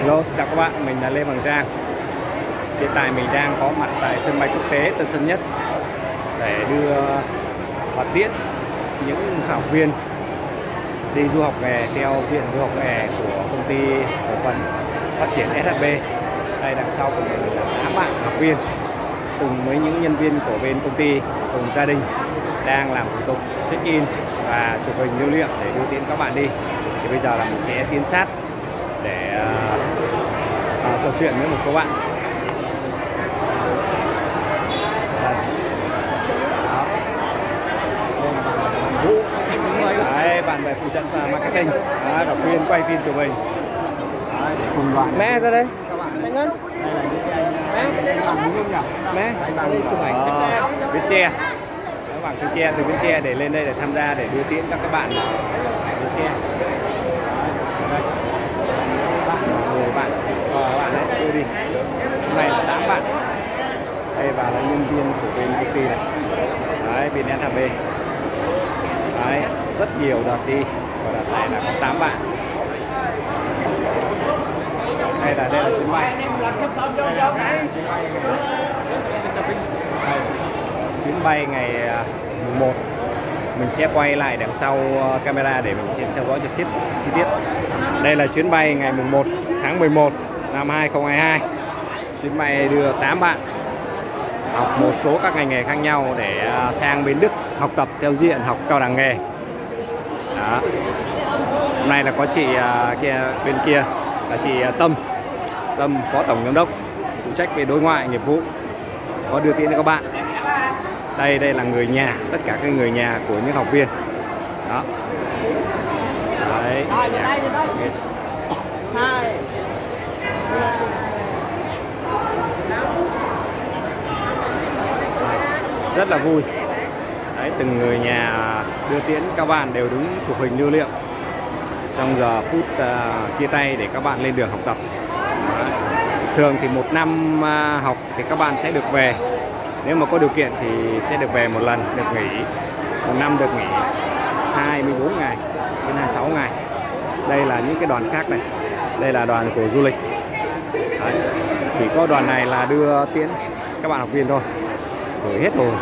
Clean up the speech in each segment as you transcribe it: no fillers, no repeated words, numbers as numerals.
Hello, xin chào các bạn, mình là Lê Hoàng Giang. Hiện tại mình đang có mặt tại sân bay quốc tế Tân Sơn Nhất để đưa và tiễn những học viên đi du học nghề theo diện du học nghề của công ty cổ phần phát triển SHB. Đây đằng sau của mình là 8 bạn học viên cùng với những nhân viên của bên công ty cùng gia đình đang làm thủ tục check-in và chụp hình lưu niệm để đưa tiễn các bạn đi. Thì bây giờ là mình sẽ tiến sát để trò chuyện với một số bạn. Đấy, bạn về phụ trách marketing, học viên quay phim chụp hình. Đấy, để cùng đoàn. Mẹ ra đây. Mẹ Ngân. Mẹ. Đây chụp ảnh. Bến Tre. Bằng từ Bến Tre để lên đây để tham gia để đưa tiễn các bạn Bến Tre. Bạn đấy đưa đi. Hôm nay là 8 bạn. Đây và là nhân viên của bên công ty này. Đấy, bên SHB. Đấy, rất nhiều đợt đi và đợt này là có 8 bạn. Đây là chuyến bay. Chuyến bay ngày 1. Mình sẽ quay lại đằng sau camera để mình sẽ theo dõi cho chi tiết. Đây là chuyến bay ngày 1 tháng 11 năm 2022. Chuyến bay đưa 8 bạn học một số các ngành nghề khác nhau để sang bên Đức học tập theo diện học cao đẳng nghề. Đó. Hôm nay là có chị bên kia là chị Tâm, phó tổng giám đốc phụ trách về đối ngoại nghiệp vụ, có đưa tiễn cho các bạn. Đây là người nhà, tất cả các người nhà của những học viên. Đó. Đấy. Rất là vui. Đấy, từng người nhà đưa tiễn các bạn đều đứng chụp hình lưu niệm trong giờ phút chia tay để các bạn lên đường học tập. Đấy. Thường thì 1 năm học thì các bạn sẽ được về. Nếu mà có điều kiện thì sẽ được về một lần, được nghỉ. 1 năm được nghỉ 24 ngày đến 26 ngày. Đây là những cái đoàn khác này. Đây là đoàn của du lịch. Đấy. Chỉ có đoàn này là đưa tiễn các bạn học viên thôi. Rồi hết rồi.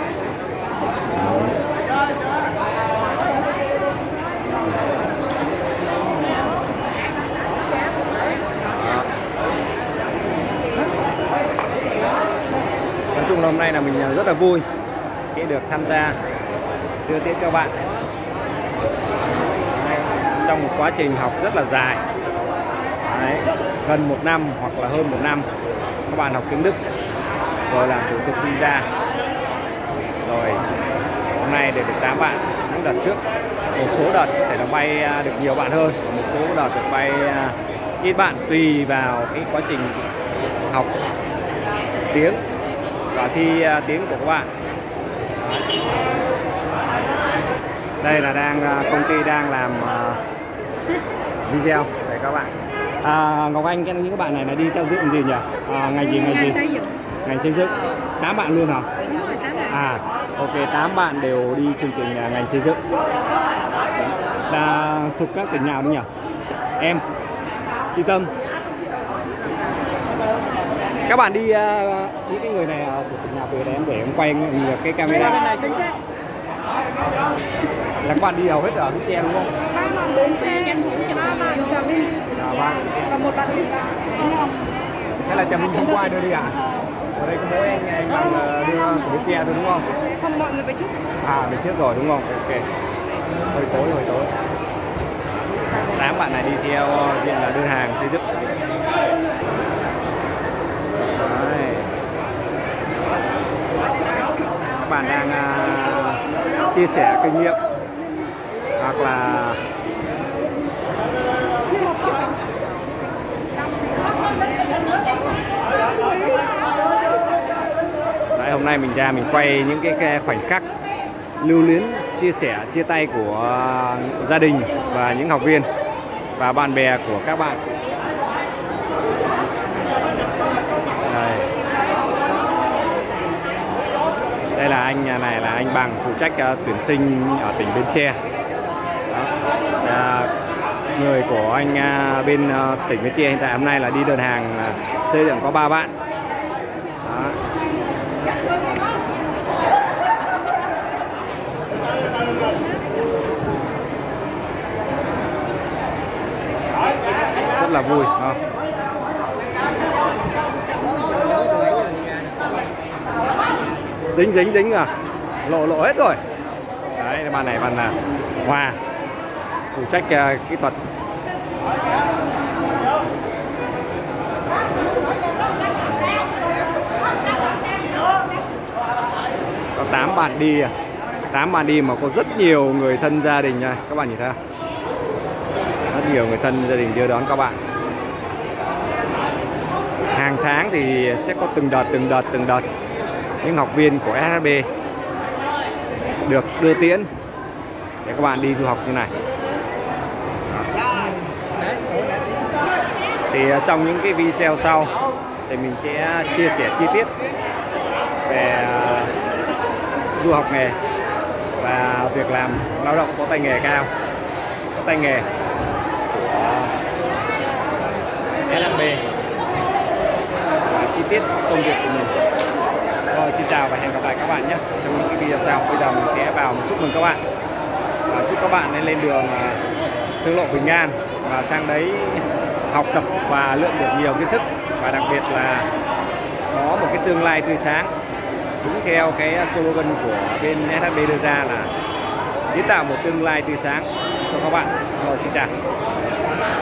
Nói chung là hôm nay là mình rất là vui khi được tham gia đưa tiễn các bạn. Trong một quá trình học rất là dài. Đấy, gần 1 năm hoặc là hơn 1 năm các bạn học tiếng Đức rồi làm thủ tục visa. Rồi hôm nay để được 8 bạn. Những đợt trước một số đợt có thể là bay được nhiều bạn hơn, một số đợt được bay ít bạn, tùy vào cái quá trình học tiếng và thi tiếng của các bạn. Đây là công ty đang làm video để các bạn. Ngọc Anh, những các bạn này là đi theo diện gì nhỉ? Ngành gì? Ngành xây dựng. 8 bạn luôn hả? Đúng rồi, 8 bạn. Ok, 8 bạn đều đi chương trình ngành xây dựng. Là thuộc các tỉnh nào đấy nhỉ? Em, chị Tâm. Các bạn đi những cái người này của tỉnh nào về đấy để em quay cái camera. Là các bạn đi hầu hết ở Bến Tre đúng không? 3 bạn Bến Tre, 3 bạn Trà Vinh và 1 bạn Vĩnh Long. Thế là Trà Vinh hôm qua đưa đi à? Ở đây có mỗi anh bạn đưa của Bến Tre thôi đúng không? Không, mọi người về trước. Về trước rồi đúng không? Ok. Hơi tối. 8 bạn này đi theo diện là đơn hàng xây dựng. Đấy. Các bạn đang chia sẻ kinh nghiệm hoặc là đấy, hôm nay mình ra mình quay những cái khoảnh khắc lưu luyến, chia sẻ, chia tay của gia đình và những học viên và bạn bè của các bạn. Đây là anh này là anh Bằng, phụ trách tuyển sinh ở tỉnh Bến Tre. Đó. người của anh bên tỉnh Bến Tre hiện tại hôm nay là đi đơn hàng xây dựng có 3 bạn. Đó. Rất là vui. Dính à, lộ hết rồi. Đấy, bàn này bàn là Hòa phụ trách kỹ thuật. Có 8 bạn đi, 8 bạn đi mà có rất nhiều người thân gia đình nha các bạn nhìn thấy không? Rất nhiều người thân gia đình đưa đón các bạn. Hàng tháng thì sẽ có từng đợt những học viên của SHB được đưa tiễn để các bạn đi du học như này. Thì trong những cái video sau thì mình sẽ chia sẻ chi tiết về du học nghề và việc làm lao động có tay nghề cao, có tay nghề của SHB và chi tiết công việc của mình. Rồi, xin chào và hẹn gặp lại các bạn nhé trong những cái video sau. Bây giờ mình sẽ vào chúc mừng các bạn và chúc các bạn lên đường thương lộ bình an và sang đấy học tập và luyện được nhiều kiến thức, và đặc biệt là có một cái tương lai tươi sáng đúng theo cái slogan của bên SHB đưa ra là kiến tạo một tương lai tươi sáng cho các bạn. Rồi, xin chào.